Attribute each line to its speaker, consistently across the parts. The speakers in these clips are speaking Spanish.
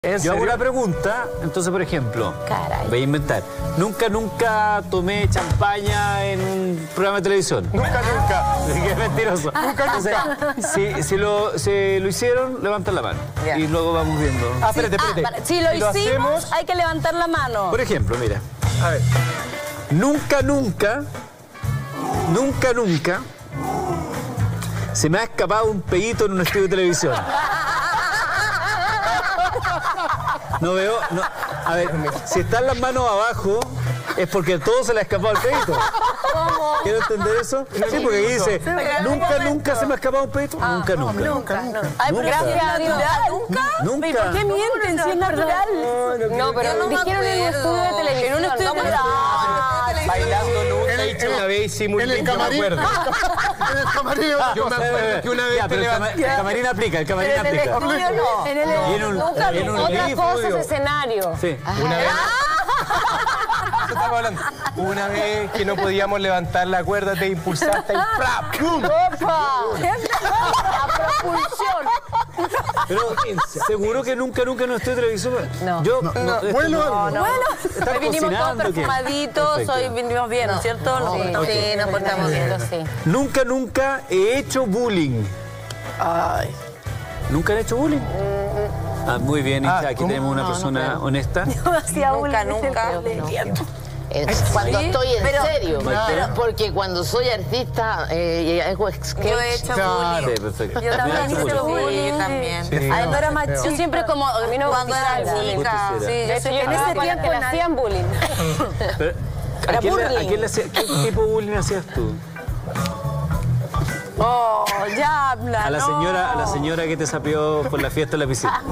Speaker 1: Yo hago una pregunta, entonces, por ejemplo, voy a inventar. Nunca tomé champaña en un programa de televisión.
Speaker 2: Nunca.
Speaker 1: Qué mentiroso.
Speaker 2: Nunca.
Speaker 1: Si lo hicieron, levantan la mano.
Speaker 3: Ya.
Speaker 1: Y luego vamos viendo.
Speaker 2: Espérate.
Speaker 3: Si lo hicimos,
Speaker 2: hacemos...
Speaker 3: hay que levantar la mano.
Speaker 1: Por ejemplo, mira.
Speaker 2: A ver.
Speaker 1: Nunca se me ha escapado un pedito en un estudio de televisión. No veo, no. A ver, si están las manos abajo, es porque a todos se le ha escapado el pedito.
Speaker 3: ¿Cómo?
Speaker 1: ¿Quiero entender eso? Sí, porque aquí dice, nunca se me ha escapado un pedito. Nunca.
Speaker 3: Ay, pero gracias a Dios.
Speaker 1: Nunca.
Speaker 3: ¿Y por qué mienten si es natural?
Speaker 4: No, pero dijeron en un estudio de televisión.
Speaker 3: En un estudio de televisión.
Speaker 2: Bailando nunca he dicho una vez hicimos
Speaker 5: en el camarín. En el camarín.
Speaker 2: Yo me acuerdo que una vez te levanté.
Speaker 1: El camarín aplica,
Speaker 3: En el estudio no.
Speaker 1: En un
Speaker 4: Otra
Speaker 1: live,
Speaker 4: cosa
Speaker 1: obvio.
Speaker 4: es escenario.
Speaker 1: Sí.
Speaker 2: Una vez. Eso estamos hablando. Una vez que no podíamos levantar la cuerda, te impulsaste y ¡pra! ¡Pum!
Speaker 4: ¡Opa! La propulsión.
Speaker 1: Pero, ¿seguro que nunca en un estudio de televisión?
Speaker 4: No.
Speaker 1: Yo,
Speaker 5: Bueno,
Speaker 1: ¿están
Speaker 3: Hoy vinimos todos
Speaker 1: cocinando, qué?
Speaker 3: perfumaditos,
Speaker 1: Perfecto.
Speaker 3: hoy vinimos bien, ¿no es cierto?
Speaker 4: Sí,
Speaker 3: Nos portamos bien.
Speaker 4: Sí.
Speaker 1: Nunca he hecho bullying.
Speaker 3: Ay.
Speaker 1: ¿Nunca han hecho bullying? Muy bien, Isha, aquí
Speaker 2: ¿cómo?
Speaker 1: tenemos una persona honesta.
Speaker 3: No hacía
Speaker 6: Nunca. Cuando
Speaker 3: Sí,
Speaker 6: estoy en
Speaker 3: pero-
Speaker 6: serio.
Speaker 1: Claro.
Speaker 6: Porque cuando soy artista, hago sketch.
Speaker 3: Yo he hecho bullying.
Speaker 1: Sí, perfecto.
Speaker 3: Yo también
Speaker 1: ¿Has hecho
Speaker 3: hice
Speaker 1: bullying?
Speaker 3: bullying.
Speaker 6: Sí, también.
Speaker 5: Sí.
Speaker 3: Cuando era más chica.
Speaker 4: Yo siempre como... A mí no me
Speaker 3: Cuando era
Speaker 4: gustaba.
Speaker 3: chica.
Speaker 1: Justiciera.
Speaker 3: Sí,
Speaker 4: De
Speaker 3: yo
Speaker 4: hecho,
Speaker 3: sé
Speaker 4: yo
Speaker 3: que en ese
Speaker 4: estaba con las
Speaker 3: tiempo
Speaker 4: que le hacían bullying.
Speaker 1: Pero, ¿a quién le hacía, qué tipo de bullying hacías tú?
Speaker 3: Oh, ya habla.
Speaker 1: A la señora que te sapeó por la fiesta en la piscina.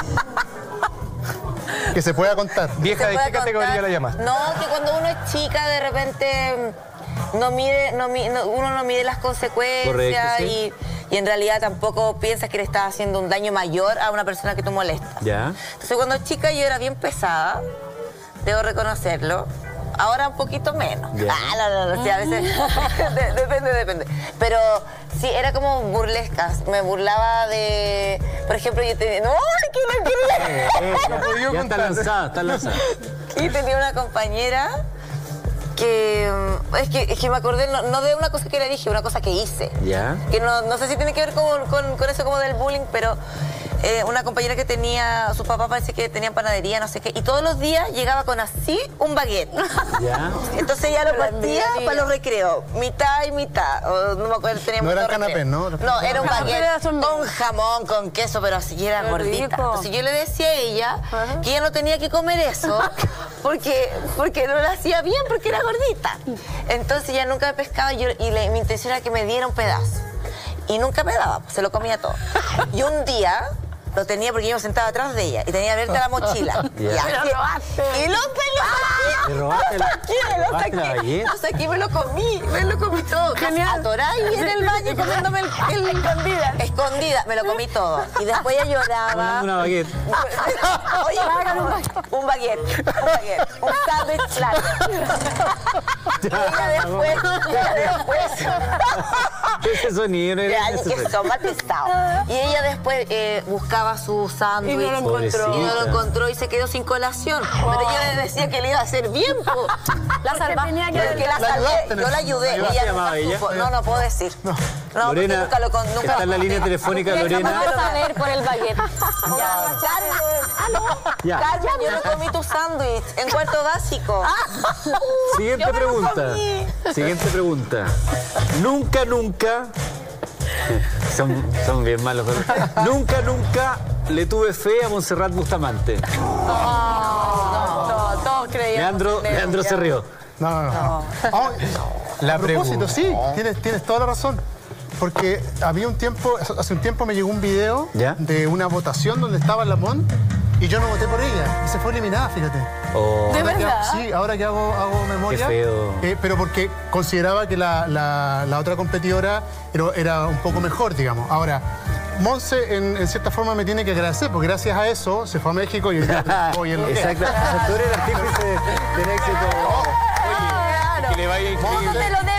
Speaker 5: que se pueda contar.
Speaker 2: Vieja, ¿de
Speaker 6: puede
Speaker 2: qué categoría
Speaker 6: contar?
Speaker 2: la llamas?
Speaker 6: No, que cuando uno es chica, de repente uno no mide las consecuencias.
Speaker 1: Correcto, sí.
Speaker 6: y en realidad tampoco piensas que le estás haciendo un daño mayor a una persona que tú molestas.
Speaker 1: ¿Ya?
Speaker 6: Entonces, cuando chica yo era bien pesada, debo reconocerlo. Ahora un poquito menos.
Speaker 1: Ya.
Speaker 6: No, sí, a veces depende. Pero sí, era como burlescas. Me burlaba de, por ejemplo, yo tenía... ¡No,
Speaker 1: Ya está lanzada.
Speaker 6: Y tenía una compañera que... Es que me acordé, no de una cosa que le dije, una cosa que hice.
Speaker 1: ¿Ya?
Speaker 6: Que no sé si tiene que ver con eso como del bullying, pero una compañera que tenía, sus papás parece que tenían panadería, no sé qué, y todos los días llegaba con así un baguette.
Speaker 1: ¿Ya?
Speaker 6: Entonces ella lo partía para los recreos, mitad y mitad. O no me acuerdo, teníamos
Speaker 5: No eran
Speaker 6: dos recreos.
Speaker 5: canapés, ¿no?
Speaker 6: No, era un
Speaker 3: Canapés
Speaker 6: baguette
Speaker 3: son
Speaker 6: con jamón, con queso, pero así era
Speaker 3: Qué
Speaker 6: gordita.
Speaker 3: rico.
Speaker 6: Entonces yo le decía a ella que ella no tenía que comer eso porque no lo hacía bien, porque era gordita. Entonces ella nunca me pescaba y mi intención era que me diera un pedazo. Y nunca me daba, pues, se lo comía todo. Y un día lo tenía porque yo me sentaba atrás de ella y tenía abierta la mochila.
Speaker 1: Ya.
Speaker 6: Ya. Y lo
Speaker 1: ¿Le robaste la baguette?
Speaker 6: hasta aquí me lo comí todo.
Speaker 3: Genial.
Speaker 6: Atorada ahí en el baño comiéndome escondida, me lo comí todo. Y después ella lloraba.
Speaker 1: Una baguette.
Speaker 6: Oye, un baguette, un sándwich largo. Y ella después,
Speaker 1: Ese sonido no era
Speaker 6: ya, es que
Speaker 1: necesario.
Speaker 6: son mal pesados. Y ella después buscaba su sándwich.
Speaker 3: Y no lo encontró.
Speaker 6: Y no lo encontró y se quedó sin colación. Pero yo le decía que le iba a hacer bien, po.
Speaker 3: La salvaste.
Speaker 6: Porque la salvé, yo la ayudé.
Speaker 1: ¿Cómo se
Speaker 6: Ella
Speaker 1: llamaba
Speaker 6: nunca
Speaker 1: ella?
Speaker 6: supo. No puedo decir. No, porque
Speaker 1: Lorena,
Speaker 6: nunca lo
Speaker 1: está en la línea telefónica, Lorena.
Speaker 4: Vamos a ver por el baguette.
Speaker 1: Ya.
Speaker 6: Carmen, yo no comí tu sándwich en cuarto básico.
Speaker 1: Siguiente
Speaker 6: Yo me lo
Speaker 1: pregunta.
Speaker 6: comí.
Speaker 1: Siguiente pregunta. Nunca. Son bien malos. Nunca le tuve fe a Montserrat Bustamante.
Speaker 3: Todos creían.
Speaker 1: Leandro se rió.
Speaker 5: No.
Speaker 2: La
Speaker 5: A propósito,
Speaker 2: pregunta.
Speaker 5: sí, tienes toda la razón. Porque hace un tiempo me llegó un video
Speaker 1: ¿Ya?
Speaker 5: de una votación donde estaba Lamont y yo no voté por ella. Y se fue eliminada, fíjate.
Speaker 1: Oh,
Speaker 3: ¿De
Speaker 5: Ahora que-
Speaker 3: verdad?
Speaker 5: Sí, ahora que hago memoria.
Speaker 1: Qué feo.
Speaker 5: Pero porque consideraba que la otra competidora era un poco mejor, digamos. Ahora, Monse en cierta forma me tiene que agradecer, porque gracias a eso se fue a México y hoy en
Speaker 1: exacto. Tú eres el artífice del éxito.
Speaker 2: Que le vaya increíble.
Speaker 3: Te lo